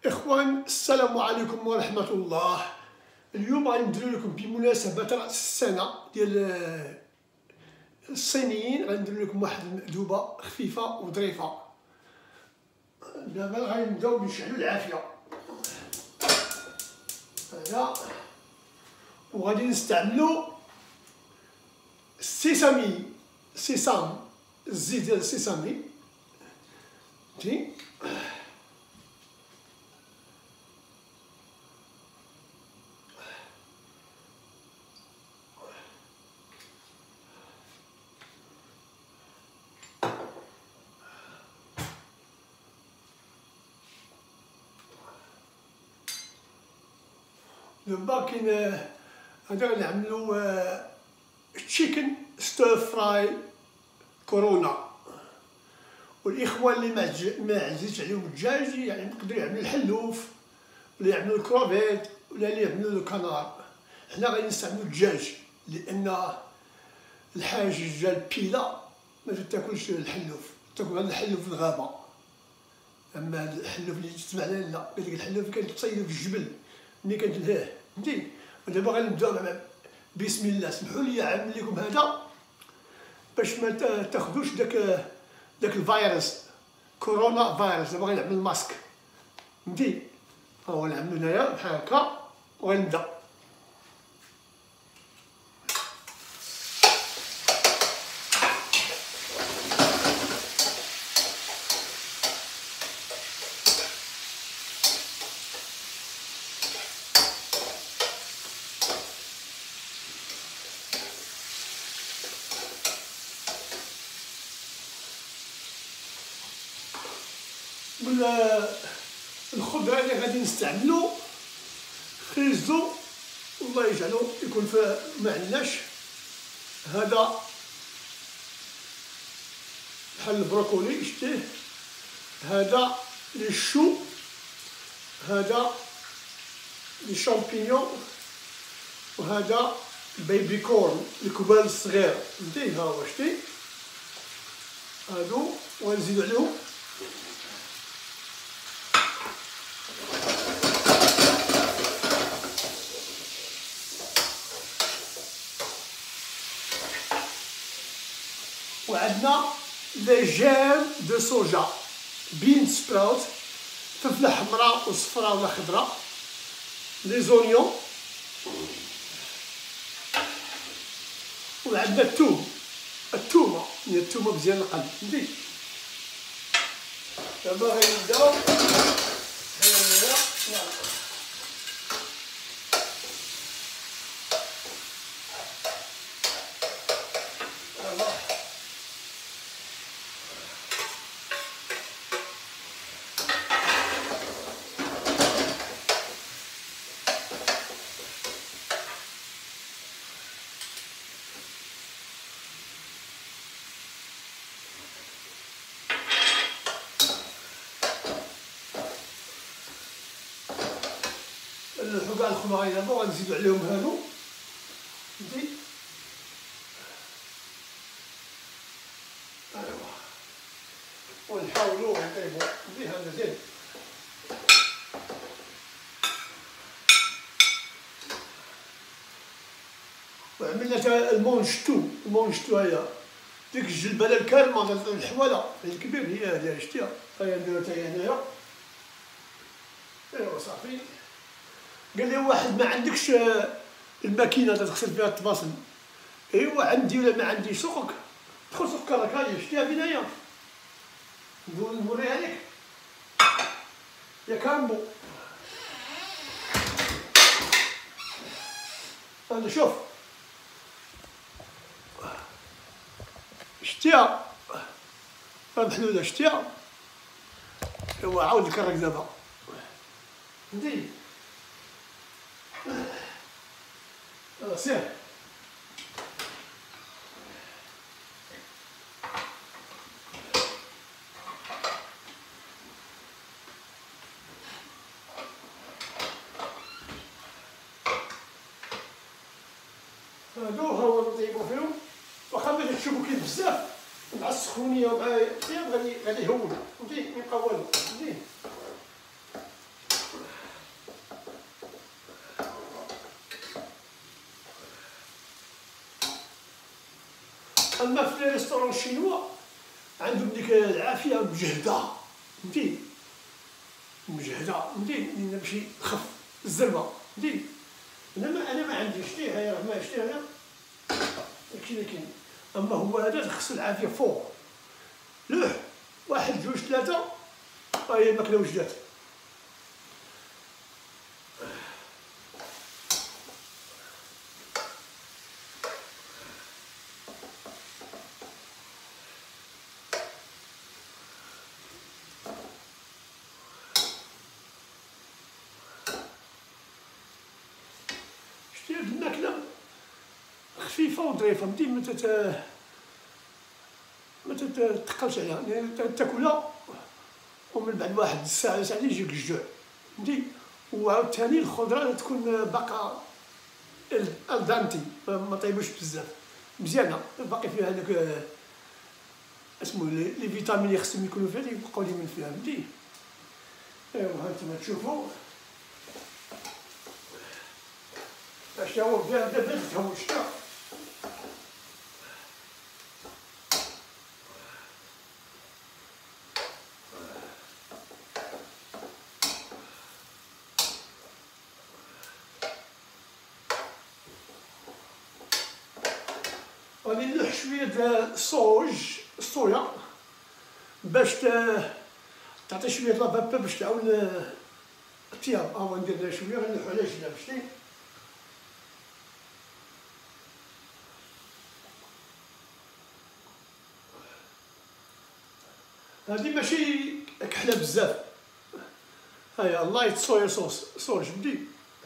إخوان السلام عليكم ورحمة الله. اليوم غادي ندير لكم بمناسبة رأس السنة ديال الصينيين، غادي ندير لكم واحد المأدوبة خفيفة وظريفة. دابا غادي نبداو نشعلو العافية هذا، وغادي نستعملو السيسامي، الزيت ديال السيسامي فهمتي. دابا كاين هذا غنعملو تشيكن ستير فراي كورونا، والاخوان اللي ما عزيزش عليهم الدجاج يعني يقدروا يعملوا الحلوف ولا يعملوا الكروفيت ولا يعملوا الكنار. حنا غادي نستعملوا الدجاج لان الحاجه ديال البيلا ما تاكلش الحلوف، تاكل هذا الحلوف في الغابه. اما هذا الحلوف اللي تسمع لنا لا، قال لك الحلوف كيتصيد في الجبل ملي كتلهاه فهمتي. ودابا غنبداو بسم الله. سمحوا لي عامل لكم هذا باش ما تاخذوش داك الفيروس كورونا فيروس. دابا غنعمل الماسك فهمتي، ها هو نعملو هنايا بحال هكا وغنبدا. الخضره اللي غادي نستعملو خريزو الله يجعلو يكون ما عندناش. هذا بحال البروكولي شتيه، هذا لي شو، هذا لي شامبينيون، وهذا البيبي كورن الكبال الصغير فهمتي. ها هو شتي هادو ونزيدو عليهم وعندنا لي جيم دو صوجا، بين سبراوت، فلفله حمراء وصفراء ولا خضراء، لي زونيون، وعندنا الثومه هي الثومه مزيان القلب فهمتي. دابا غنبداو نلحقو كاع الخضر دابا وغنزيدو عليهم هادو فهمتي. ايوا ونحاولو نطيبو فهمتي. هذا زين. وعملنا تا المونجتو هي ديك الجلبانه الكالمه الحواله الكبير هي هذه شتيها. هيا نديرو تا هي هنايا. ايوا صافي. قال لي واحد ما عندكش الماكينه تغسل فيها الطباسل؟ ايوا عندي ولا ما عنديش. سوقك دخل سوق كراكاي شتيها بنايا نوريها لك يا كامبو. هذا شوف شتيها محلوله شتيها. ايوا عاود نكرك دابا فهمتي. سير هادو هاو نطيبو فيهم. واخا ما تشوفو كاين بزاف مع السخونيه ومع الطياب غادي يهونو فهمتي، ميبقى والو فهمتي. اما في لي ريستورون الشينوا عندهم ديك العافيه مجهده، فهمتي، مجهده، فهمتي، نمشي خف الزلمه، فهمتي. انا ما عنديش شتي، هاي راه ما شتي انا داكشي اللي كاين. اما هو هذا خصو العافيه فوق لوح، واحد جوج ثلاثه، هاهي الماكله وجدات. شتي هاد الماكله خفيفه وظريفه، فهمتي، ما تتقلش عليها، يعني تاكلها ومن بعد واحد الساعه ساعتين يجيك الجوع، فهمتي. وعاوتاني الخضره تكون باقا الدانتي، ما طيبوش بزاف، مزيانه، باقي فيها هذاك اسمو لي فيتامين اللي خصهم يكونوا فيها، اللي يبقاو لي من فيها، فهمتي. ايوا هانتوما تشوفوا اش هو فيها دابا تفهموا شتا. غادي نلوح شويه د الصويا باش تعطي شويه لافابور باش تعاون الطياب. ها ندير لها شويه، غنلوحو على جناب، شتي. هادي ماشي كحله بزاف، هاهي لايت صويا صوص فهمتي.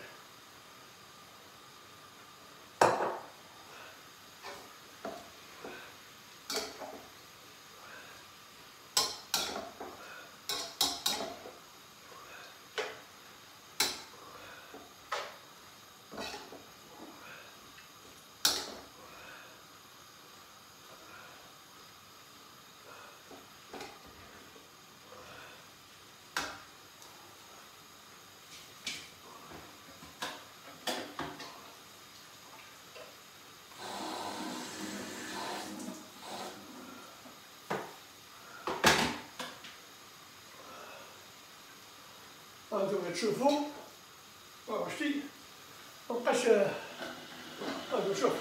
هانتوما تشوفوا، شتي مبقاش، هاكا شوف.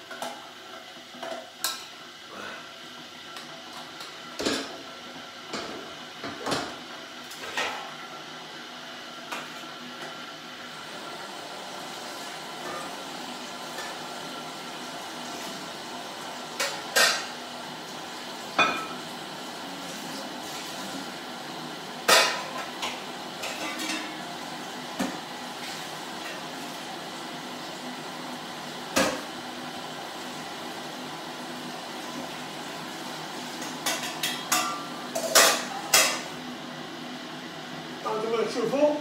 هانتوما تشوفوا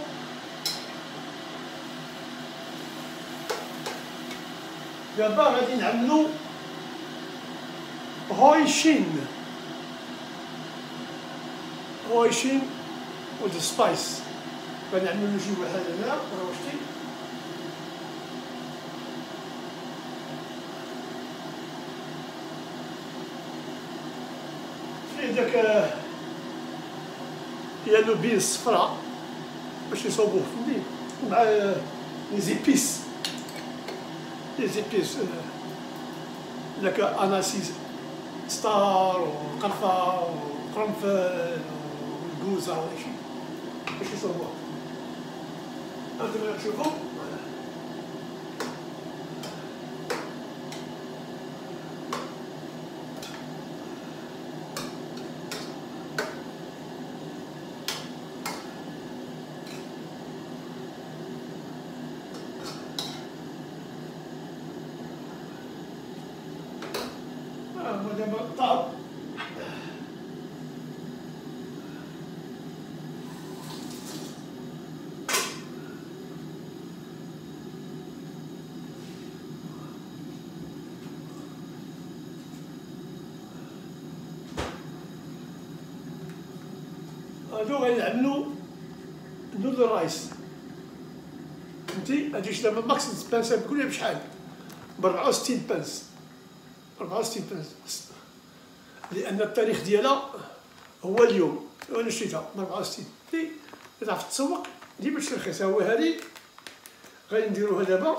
دابا غادي نعملو هويشين ود سبايس. غنعملو شي واحد هنا، راه شتي. فيه داك يالو بين الصفراء باش يصوبوه، فهمتي، مع لي زيبيس داك اناسيس ستار وقرفه وقرنفل والكوزه وهادشي باش يصوبوه. هانتوما تشوفوا هو دابا طاب. هادو غنعملو نودل رايس، فهمتي. هادي دابا ماكس بانس كلها بشحال؟ ب 64 بانس. 64 لان التاريخ ديالها هو اليوم، وانا شريتها ب 64. تعرف تسوق ديما تشري رخيصه. هو هذه غادي نديروها دابا.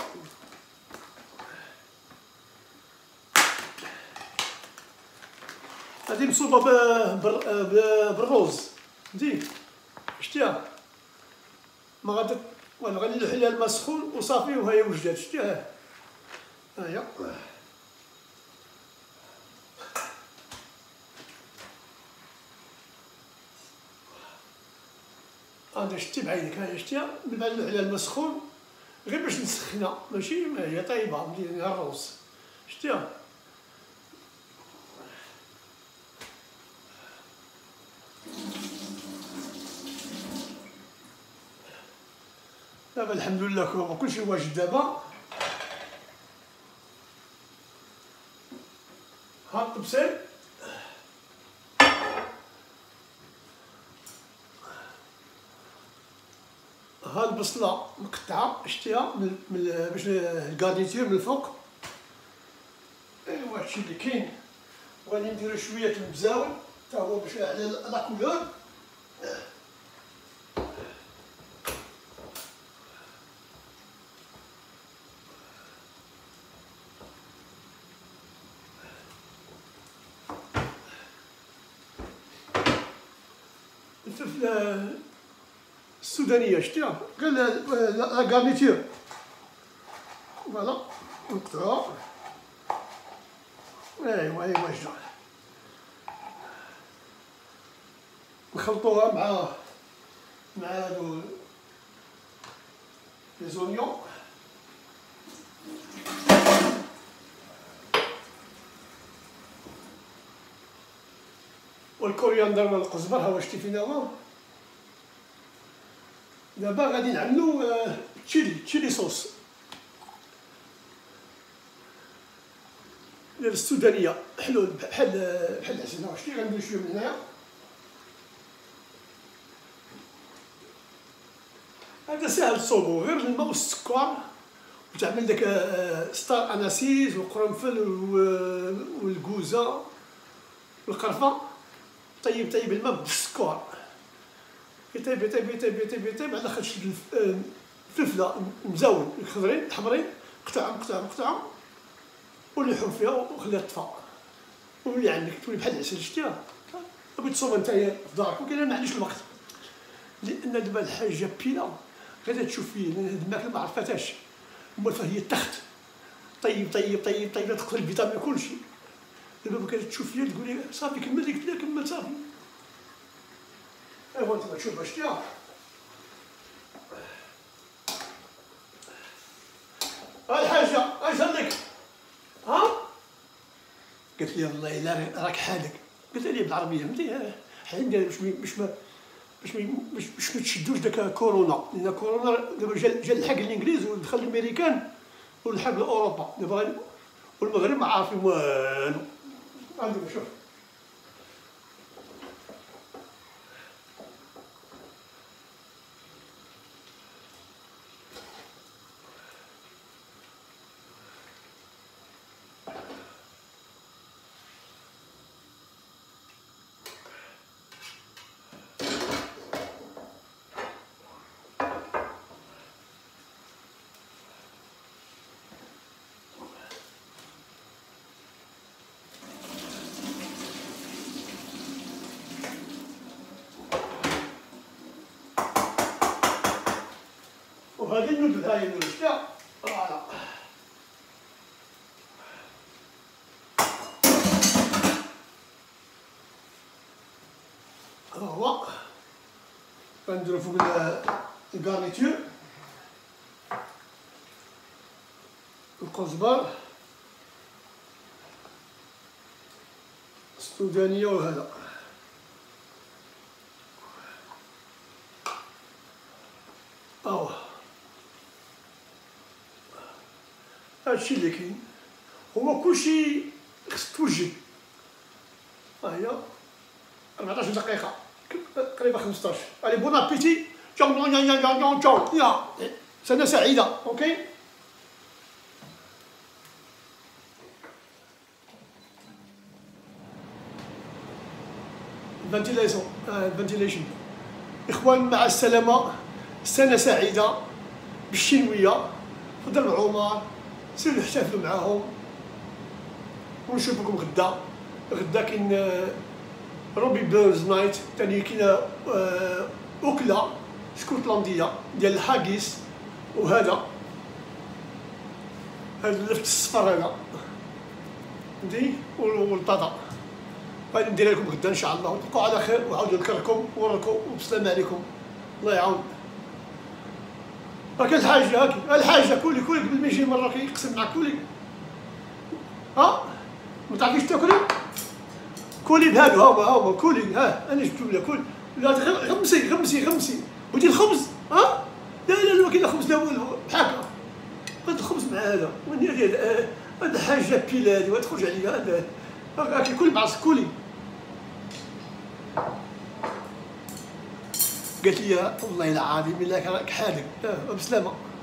هذه مصوبه بالروز فهمتي، شتيها ما غادي والو، غادي نلوح عليها الماء سخون وصافي وهي وجدات. شتيها ها هي. هذا شتي بعينك، ها هي شتيها. من بعد نلوح عليها الماء سخون غير باش نسخنها، ماشي ما هي طايبه مزيانه الروز. شتيها دابا الحمد لله كلشي واجد دابا. ها الطبسيل ها البصله مقطعه شتيها باش الكارنيتير من الفوق. ايوا هادشي اللي كاين. وغادي نديرو شويه المزاول حتى هو باش على لا كولور. الفلفله السودانيه شتيها غير لا كارنيتير. فوالا نقطعوها. ايوا واجده نخلطوها مع هادو لي زونيون. والكورياندر والقزبر ها واش شتي فينا هو. دابا غادي نعملو تشيلي صوص ديال السودانيه حلو بحال العسل. ها شتي غندير شويه من هنايا. هذا ساهل تصوبو، غير الماء والسكر وتعمل داك ستار اناسيس والقرنفل والكوزه والقرفه. طيب الماء بالسكر، يطيب على خاطر شد الفلفله مزاول الخضرين الحمرين قطعهم ولحهم فيها وخليها تطفى وولي عندك تولي بحال العسل. شتيها بغيت تصوبها نتايا في دارك، ولكن ما عنديش الوقت لان دابا الحاجه بينا غادي تشوف فيه. لان هاد الماكله ما عرفتهاش موالفه، هي التخت طيب تقتل الفيتامين كلشي. دابا كانت تشوف فيا تقول لي صافي كمل ديك كمل صافي. ايوا انت تشوف شتيها. ها الحاجه اش عندك؟ ها قالت لي والله الا راك حالك. قلت لي بالعربيه فهمتي عندي باش ما تشدوش داك كورونا، لان كورونا دابا جا لحق الانجليز ودخل الامريكان ولحق اوروبا دابا، والمغرب ما عارفين والو. عندك شوف وهذه النودل هاي النودل شتيها. فوالا ها هو غنديرو فوق الكارنيتور القزبر السودانيه وهذا. هادشي اللي كاين، هو كلشي خص توجد. ها هي 14 دقيقة تقريبا 15. الي بون ابيتي. يا سنة سعيدة. اوكي. فنتيليشن. اخوان مع السلامه، سنه سعيده بالشنويه، في درب عمر، سيروا احتفلوا معاهم ونشوفكم غدا كاين روبي بيرنز نايت، ثاني كاين أكلة اسكتلندية ديال الحاكيس، وهذا اللفت الصفر هذا فهمتي والبطاطا غادي نديرها لكم غدا ان شاء الله، وتبقوا على خير وعاود نذكركم ونراكم وبسلامة عليكم، الله يعاون. كاين الحاج، الحاج كولي قبل ما يجي مرة كيقسم معاك، كولي ما تعرفيش تاكلي، كولي بهادو ها هما كولي، انا جبتو لها كل، لا غمسي ودي الخبز، لا ما كاين خبز لا والو، بحال هذا الخبز مع هذا، هذا حاجه بيلادي وتخرج عليا، هذا كل مع كولي. قالت لي والله العظيم الا راك حاذق، بسلامه.